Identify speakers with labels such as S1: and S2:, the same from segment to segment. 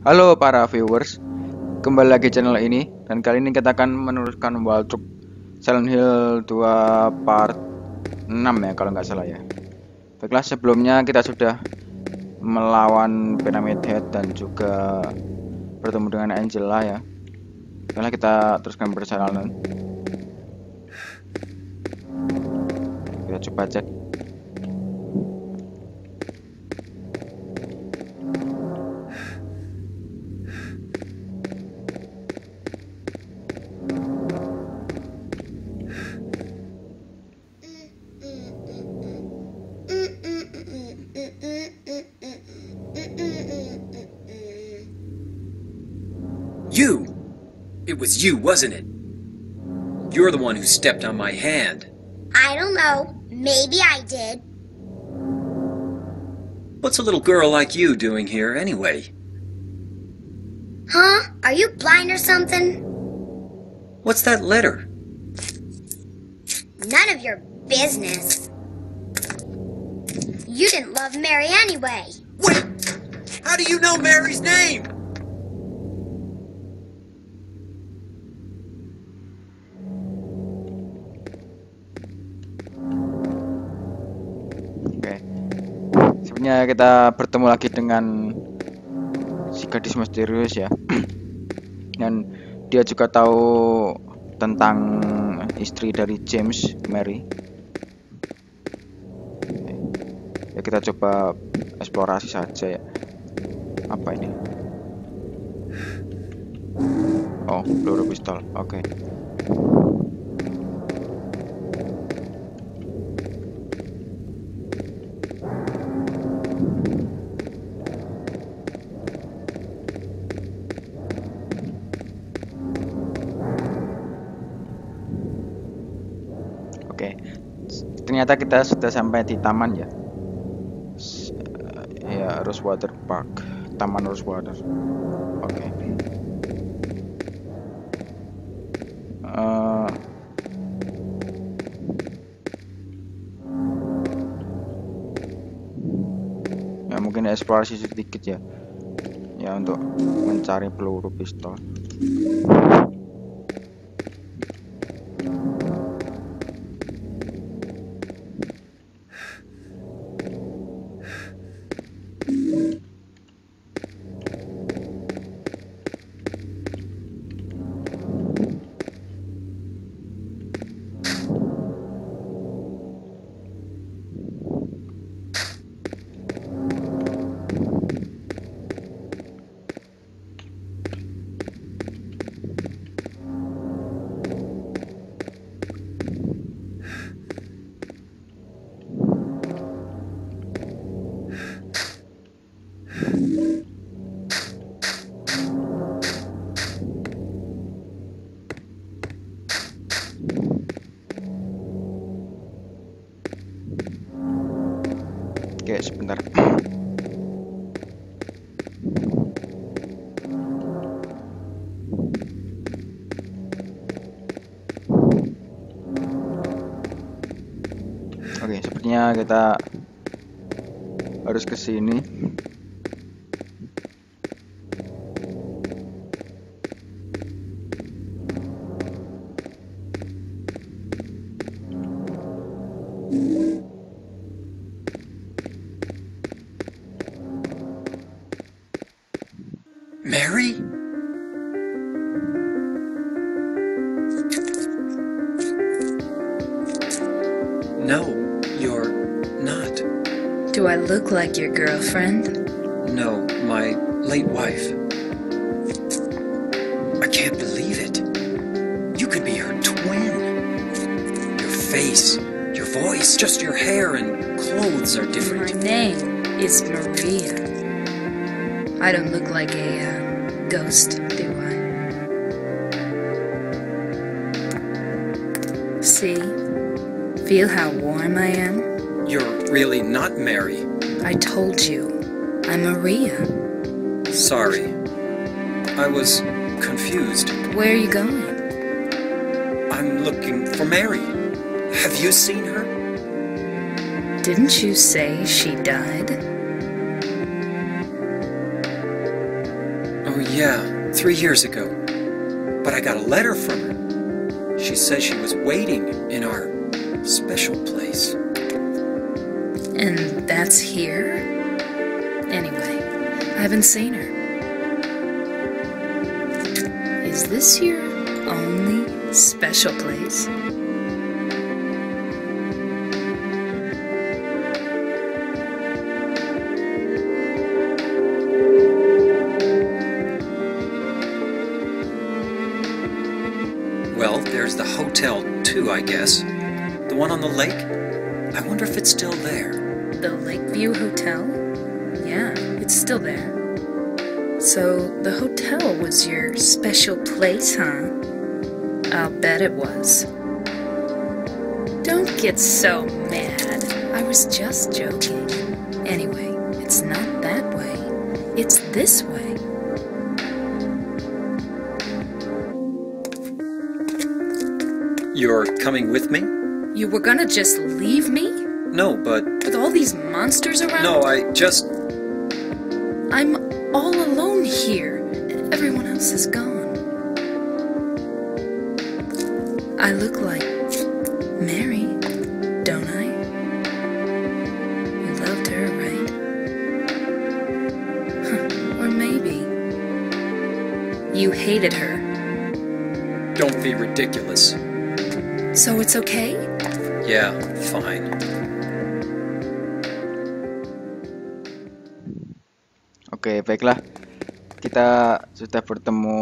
S1: Halo para viewers, kembali lagi channel ini, dan kali ini kita akan meneruskan walkthrough Silent Hill 2 part 6 ya kalau nggak salah ya. Baiklah, sebelumnya kita sudah melawan Pyramid Head dan juga bertemu dengan Angela ya. Baiklah, kita teruskan perjalanan. Kita coba cek.
S2: You! It was you, wasn't it? You're the one who stepped on my hand.
S3: I don't know. Maybe I did.
S2: What's a little girl like you doing here anyway?
S3: Huh? Are you blind or something?
S2: What's that letter?
S3: None of your business. You didn't love Mary anyway.
S2: Wait! How do you know Mary's name?
S1: Sebenarnya kita bertemu lagi dengan si gadis misterius ya. Dan dia juga tahu tentang istri dari James, Mary. Ya, kita coba eksplorasi saja ya. Apa ini? Oh, peluru pistol. Oke. Ternyata kita sudah sampai di taman ya. Ya, Rosewater Park, Taman Rosewater. Oke. Ya mungkin eksplorasi sedikit ya. Ya untuk mencari peluru pistol. Oke, sebentar. Oke, sepertinya kita harus ke sini.
S2: Mary? No, you're not.
S4: Do I look like your girlfriend?
S2: No, my late wife. I can't believe it. You could be her twin. Your face, your voice, just your hair and clothes are different.
S4: My name is Maria. I don't look like a ghost, do I? See? Feel how warm I am?
S2: You're really not Mary.
S4: I told you, I'm Maria.
S2: Sorry. I was confused.
S4: Where are you going?
S2: I'm looking for Mary. Have you seen her?
S4: Didn't you say she died?
S2: Oh yeah, 3 years ago. But I got a letter from her. She says she was waiting in our special place.
S4: And that's here? Anyway, I haven't seen her. Is this your only special place?
S2: Well, there's the hotel too, I guess. The one on the lake? I wonder if it's still there.
S4: The Lakeview Hotel? Yeah, it's still there. So, the hotel was your special place, huh? I'll bet it was. Don't get so mad. I was just joking. Anyway, it's not that way. It's this way.
S2: You're coming with me?
S4: You were gonna just leave me?
S2: No, but...
S4: With all these monsters around?
S2: No, I just...
S4: I'm all alone here. Everyone else is gone. I look like Mary, don't I? You loved her, right? Or maybe you hated her.
S2: Don't be ridiculous.
S4: So it's okay?
S2: Yeah, fine.
S1: Oke, baiklah. Kita sudah bertemu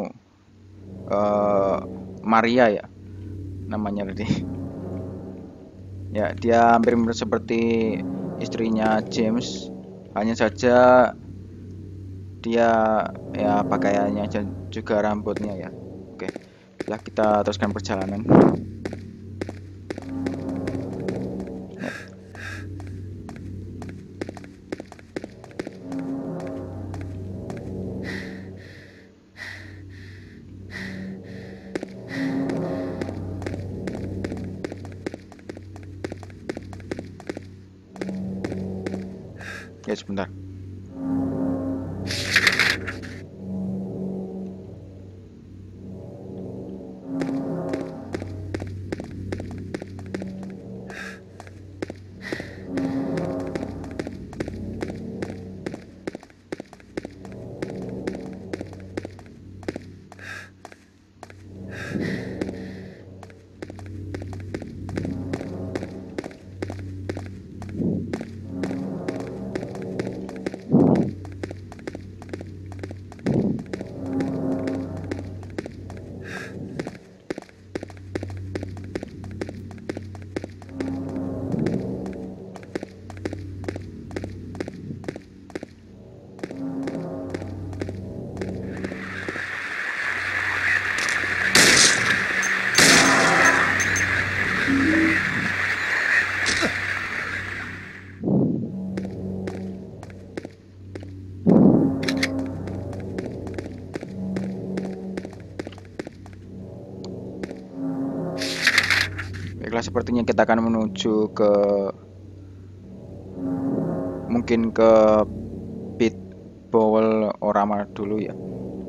S1: Maria ya, namanya tadi. Ya, dia hampir mirip seperti istrinya James. Hanya saja dia ya pakaiannya dan juga rambutnya ya. Oke, setelah kita teruskan perjalanan. Ya sebentar. Baiklah, sepertinya kita akan menuju ke mungkin ke Pit Bowl Orama dulu ya.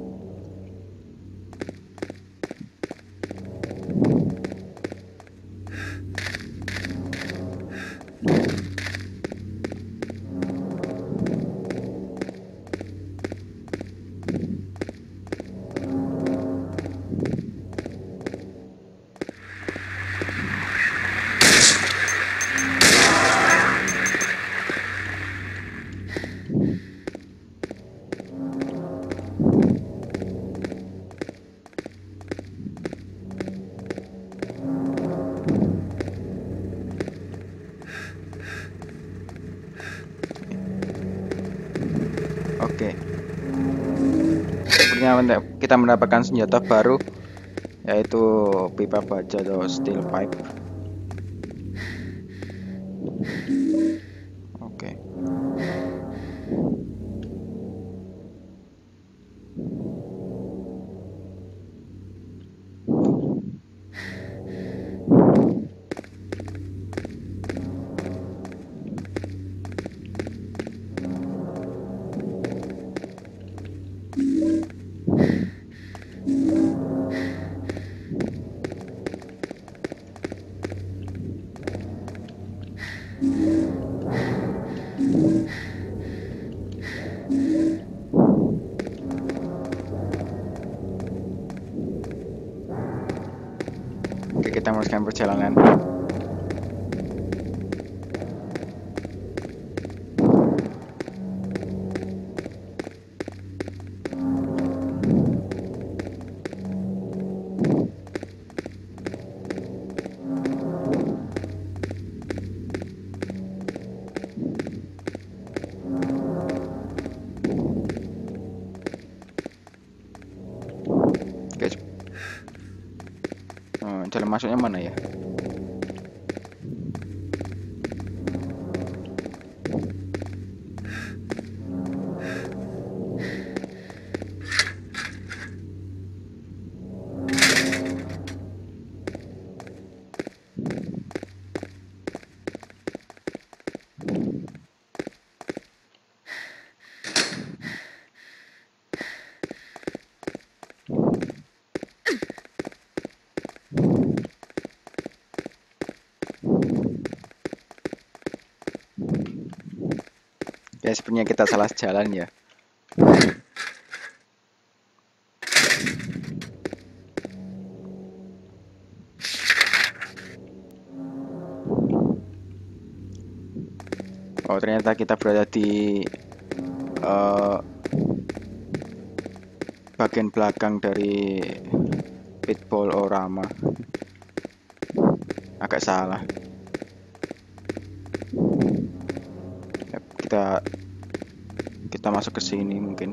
S1: Oke. Sepertinya kita mendapatkan senjata baru, yaitu pipa baja atau steel pipe. Oke. kita meneruskan perjalanan. Jalan masuknya mana ya? Ya sepertinya kita salah jalan ya. Oh ternyata kita berada di bagian belakang dari pitbull Orama. Agak salah. Kita masuk ke sini mungkin.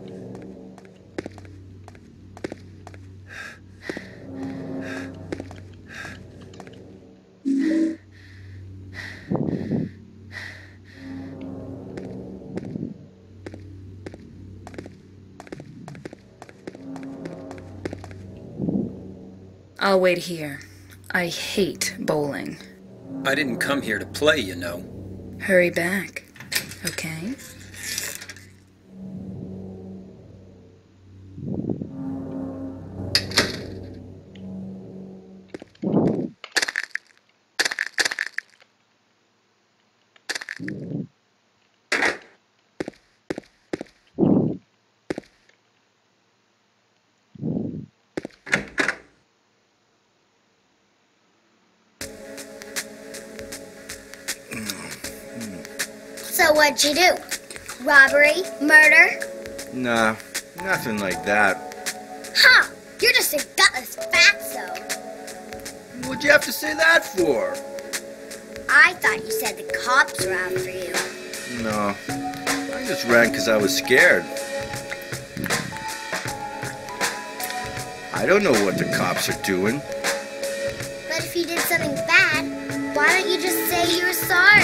S4: I'll wait here. I hate bowling.
S2: I didn't come here to play, you know.
S4: Hurry back, okay?
S3: So what'd you do? Robbery? Murder?
S5: Nah, nothing like that.
S3: Huh! You're just a gutless fatso.
S5: What'd you have to say that for?
S3: I thought you said the cops were after you.
S5: No, I just ran because I was scared. I don't know what the cops are doing.
S3: But if you did something bad, why don't you just say you're sorry?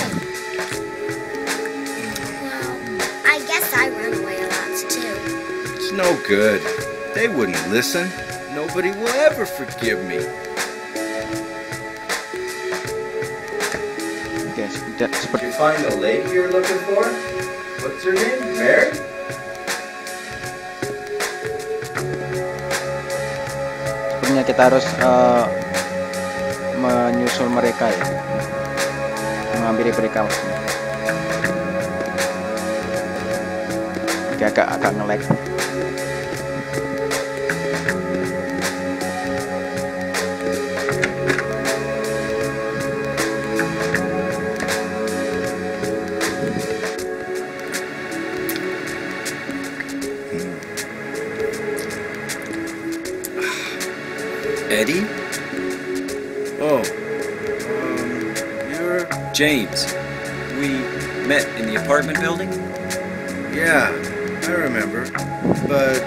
S3: I guess I run away a lot too.
S5: It's no good. They wouldn't listen. Nobody will ever forgive me.
S1: Oke,
S5: Did you find the lady you're looking for? What's her name? Mary?
S1: sepertinya kita harus menyusul mereka ya, menghampiri mereka maksudnya. Oke, agak nge-lag.
S2: Eddie?
S5: Oh, you're...
S2: James. We met in the apartment building?
S5: Yeah, I remember, but...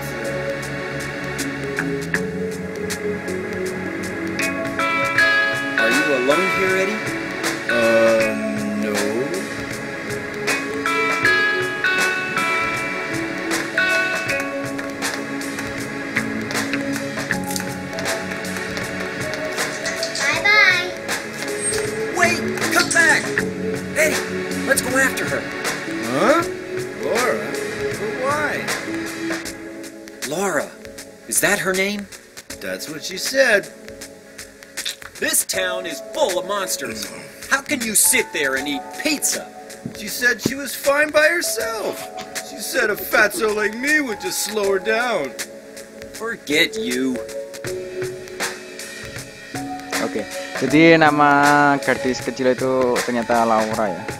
S2: Are you alone here, Eddie?
S5: No.
S3: Bye-bye.
S2: Wait! Come back! Eddie, let's go after her.
S5: Huh? Laura? But why?
S2: Laura. Is that her name?
S5: That's what she said.
S2: This town is full of monsters. How can you sit there and eat pizza?
S5: She said she was fine by herself. She said a fatso like me would just slow her down.
S2: Forget you.
S1: Oke, jadi nama gadis kecil itu ternyata Laura ya.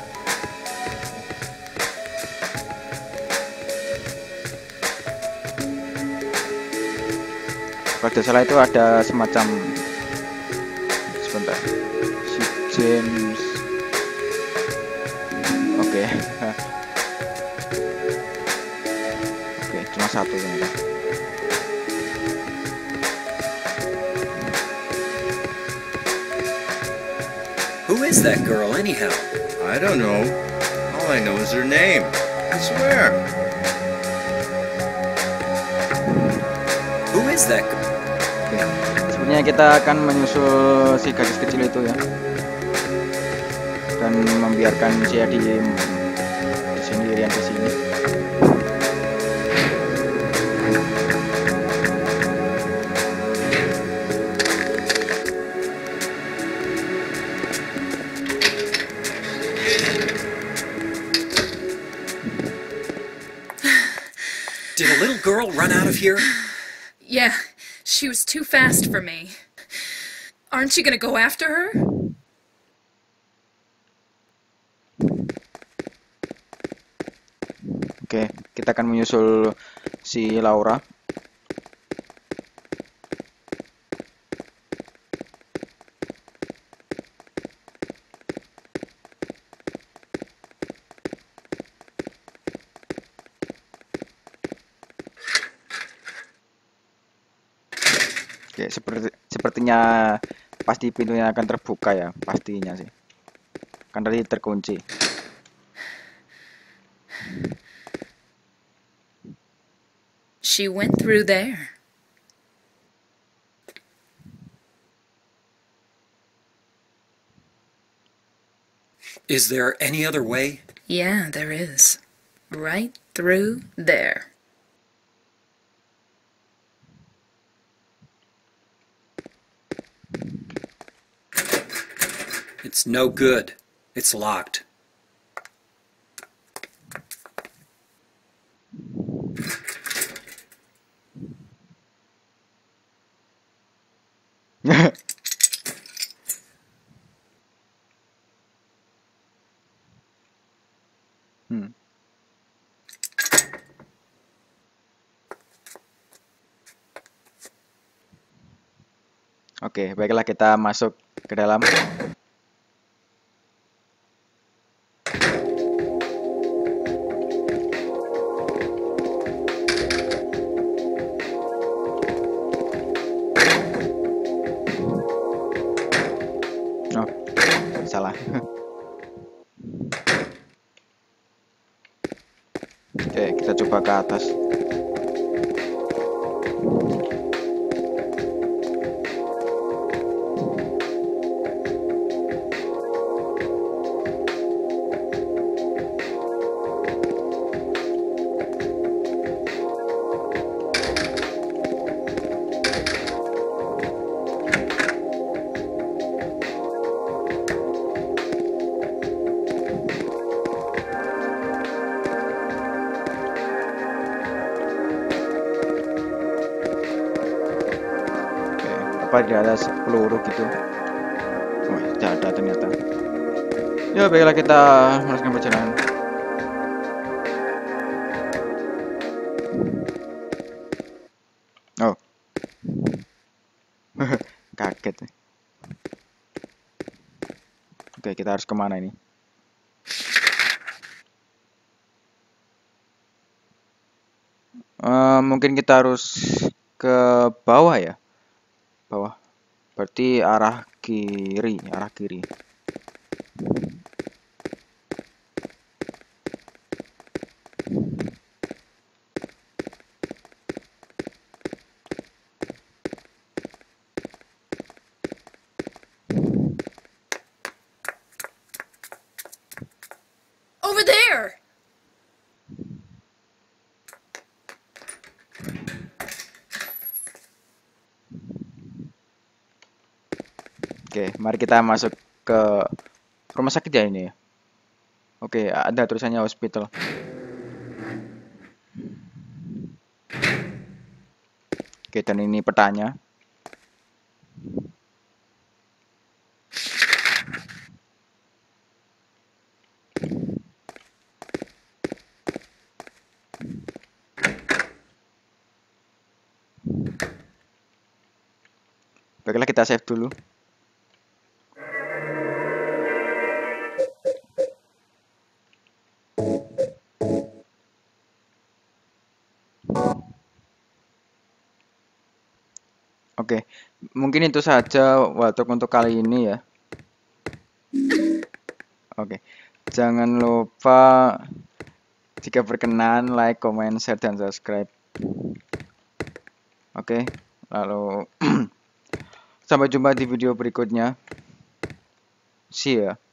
S1: Kalau tidak salah itu ada semacam, sebentar, si James. Oke. Oke, cuma satu ternyata.
S2: Who is that girl, anyhow?
S5: I don't know. All I know is her name. I swear.
S2: Who is that girl?
S1: Oke. Sebenarnya kita akan menyusul si gadis kecil itu ya, dan membiarkan dia di sendirian di sini.
S2: Did a little girl run out of here?
S4: Yeah, she was too fast for me. Aren't you gonna go after her?
S1: Oke, kita akan menyusul si Laura. Oke, sepertinya pasti pintunya akan terbuka ya, pastinya sih. Kan tadi terkunci.
S4: She went through there.
S2: Is there any other way?
S4: Yeah, there is. Right through there.
S2: It's no good. It's locked.
S1: Hmm. Oke, baiklah kita masuk ke dalam. Oh, salah. Oke, kita coba ke atas. Apa dia ada peluru gitu? Oh, tidak ada ternyata. Ya, baiklah kita meneruskan perjalanan. Oh, kaget. Oke, kita harus kemana ini? Mungkin kita harus ke bawah ya. Bawah, berarti arah kiri, arah kiri.
S4: Over there!
S1: Oke, mari kita masuk ke rumah sakit ya ini ya. Oke, ada tulisannya hospital. Oke, dan ini petanya. Baiklah, kita save dulu. Oke, mungkin itu saja walkthrough untuk kali ini ya. Oke, jangan lupa jika berkenan like, comment, share, dan subscribe. Oke, lalu sampai jumpa di video berikutnya. See ya.